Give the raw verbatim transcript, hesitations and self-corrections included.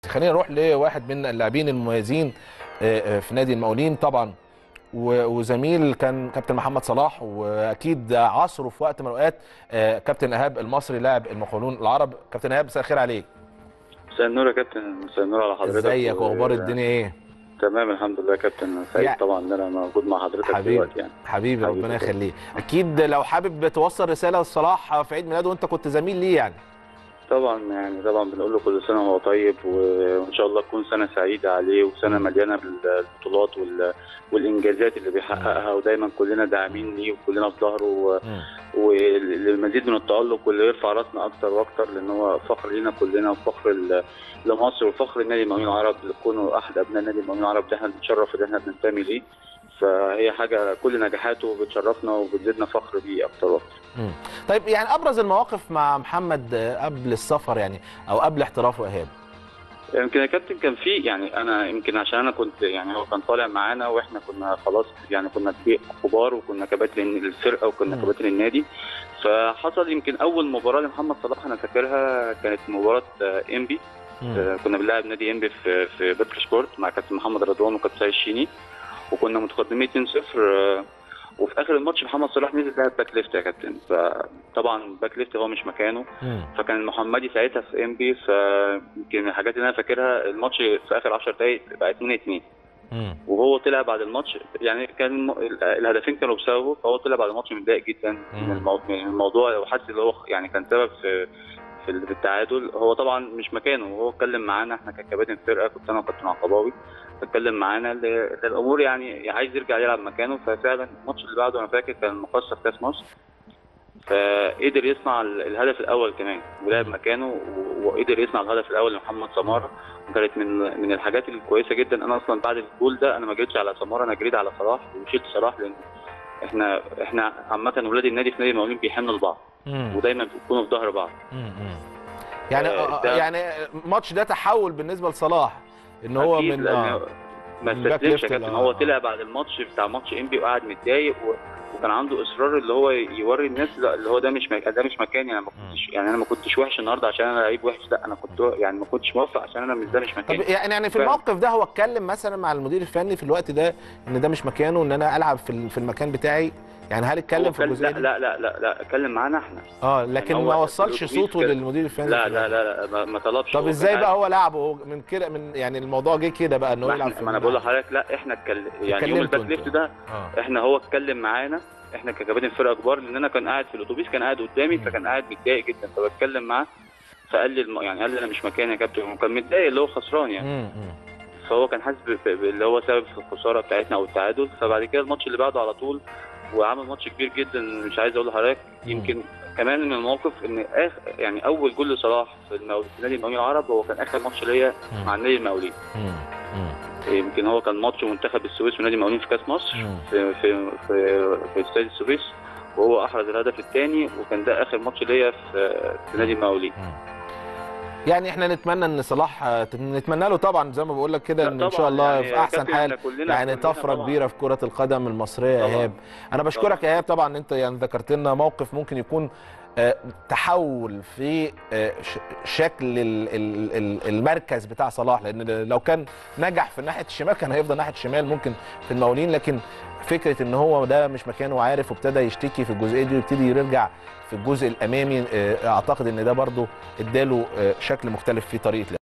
خلينا نروح لواحد من اللاعبين المميزين في نادي المقاولين طبعا، وزميل كان كابتن محمد صلاح، واكيد عصره في وقت من الاوقات كابتن ايهاب المصري لاعب المقاولون العرب. كابتن ايهاب مساء الخير عليك. مساء النور يا كابتن. مساء النور على حضرتك. ازيك واخبار الدنيا ايه؟ تمام الحمد لله يا كابتن. سعيد يعني طبعا ان انا موجود مع حضرتك دلوقتي. يعني حبيبي ربنا يخليك. اكيد لو حابب توصل رساله لصلاح في عيد ميلاده وانت كنت زميل ليه يعني. طبعا يعني طبعا بنقول له كل سنه وهو طيب، وان شاء الله تكون سنه سعيده عليه وسنه مليانه بالبطولات والانجازات اللي بيحققها، ودايما كلنا داعمين ليه وكلنا في ظهره، وللمزيد من التالق واللي يرفع راسنا اكتر واكتر، لان هو فخر لينا كلنا وفخر لمصر وفخر النادي المقاولين العرب، لكونه احد ابناء النادي المقاولين العرب ده احنا بنتشرف ان احنا بننتمي ليه. فهي حاجه كل نجاحاته بتشرفنا وبتزيدنا فخر بيه اكتر واكتر. طيب يعني ابرز المواقف مع محمد قبل السفر يعني او قبل احترافه ايهاب؟ يمكن يا كابتن كان في يعني انا يمكن عشان انا كنت يعني هو كان طالع معانا واحنا كنا خلاص يعني كنا كبار وكنا كباتن الفرقه وكنا كباتن النادي. فحصل يمكن اول مباراه لمحمد صلاح انا فاكرها كانت مباراه انبي. كنا بنلعب نادي انبي في في بتر سبورت مع كابتن محمد رضوان وكابتن سيد الشيني، وكنا متقدمين اتنين صفر. وفي اخر الماتش محمد صلاح نزل لعب باك ليفت يا كابتن، فطبعا باك ليفت هو مش مكانه. فكان المحمدي ساعتها في ام بي، فيمكن الحاجات اللي انا فاكرها الماتش في اخر عشر دقائق بقى اتنين اتنين، وهو طلع بعد الماتش يعني كان الهدفين كانوا بسببه، فهو طلع بعد الماتش متضايق جدا من الموضوع وحاسس ان هو يعني كان سبب في في التعادل. هو طبعا مش مكانه، وهو اتكلم معانا احنا ككباتن فرقه، كنت انا وكابتن عقباوي، اتكلم معانا الامور يعني عايز يرجع يلعب مكانه. ففعلا الماتش اللي بعده انا فاكر كان المقصه في كاس مصر، فقدر يصنع الهدف الاول كمان ولعب مكانه، وقدر يصنع الهدف الاول لمحمد سماره. كانت من من الحاجات الكويسه جدا. انا اصلا بعد الجول ده انا ما جريتش على سماره، انا جريت على صلاح وشلت صلاح، لان احنا احنا عامه ولاد النادي في نادي المقاولين بيحنوا لبعض ودايما بيكونوا في ظهر بعض. يعني آه يعني الماتش ده تحول بالنسبه لصلاح ان هو من آه ما استسلمش يا كابتن. هو طلع بعد الماتش بتاع ماتش انبي وقعد متضايق، وكان عنده اصرار اللي هو يوري الناس اللي هو ده مش مك... ده مش مكاني. انا ما كنتش يعني انا ما كنتش وحش النهارده عشان انا لعيب وحش، لا انا كنت يعني ما كنتش موفق عشان انا مش ده مش مكاني. طب يعني يعني في الموقف ده هو اتكلم مثلا مع المدير الفني في الوقت ده ان ده مش مكانه، ان انا العب في في المكان بتاعي؟ يعني هل اتكلم في الجزئيه دي؟ لا لا لا لا اتكلم معانا احنا. اه لكن يعني ما وصلش صوته للمدير الفني؟ لا لا لا لا ما طلبش. طب ازاي بقى هو لعبه من كده من يعني الموضوع جه كده بقى ان هو يلعب؟ ما انا بقول لحضرتك لا احنا اتكلم يعني يوم الباك ليفت ده آه. احنا هو اتكلم معانا احنا ككباتن فرقه كبار، لان انا كان قاعد في الاتوبيس كان قاعد قدامي، فكان قاعد متضايق جدا، فبتكلم معاه فقال لي الم... يعني قال لي انا مش مكاني يا كابتن، وكان متضايق اللي هو خسران يعني. فهو كان حاسس اللي هو سبب في الخساره بتاعتنا او التعادل. فبعد كده الماتش اللي بعده على طول وعمل ماتش كبير جدا. مش عايز اقول لحضرتك يمكن كمان من الموقف ان اخر يعني اول جول لصلاح في نادي المقاولين العرب هو كان اخر ماتش ليا مع النادي المقاولين. يمكن هو كان ماتش منتخب السويس ونادي المقاولين في كاس مصر في في في, في استاد السويس، وهو احرز الهدف الثاني، وكان ده اخر ماتش ليا في, في نادي المقاولين. يعني احنا نتمنى ان صلاح نتمنى له طبعا زي ما بقول لك كده ان ان شاء الله يعني في احسن حال، يعني طفره كبيره في كره القدم المصريه يا ايهاب. انا بشكرك يا ايهاب طبعا. انت يعني ذكرت لنا موقف ممكن يكون تحول في شكل المركز بتاع صلاح، لان لو كان نجح في ناحيه الشمال كان هيفضل ناحيه الشمال ممكن في المقاولين، لكن فكره ان هو ده مش مكانه وعارف وابتدى يشتكي في الجزئيه دي ويبتدي يرجع في الجزء الامامي، اعتقد ان ده برضو اداله شكل مختلف في طريقه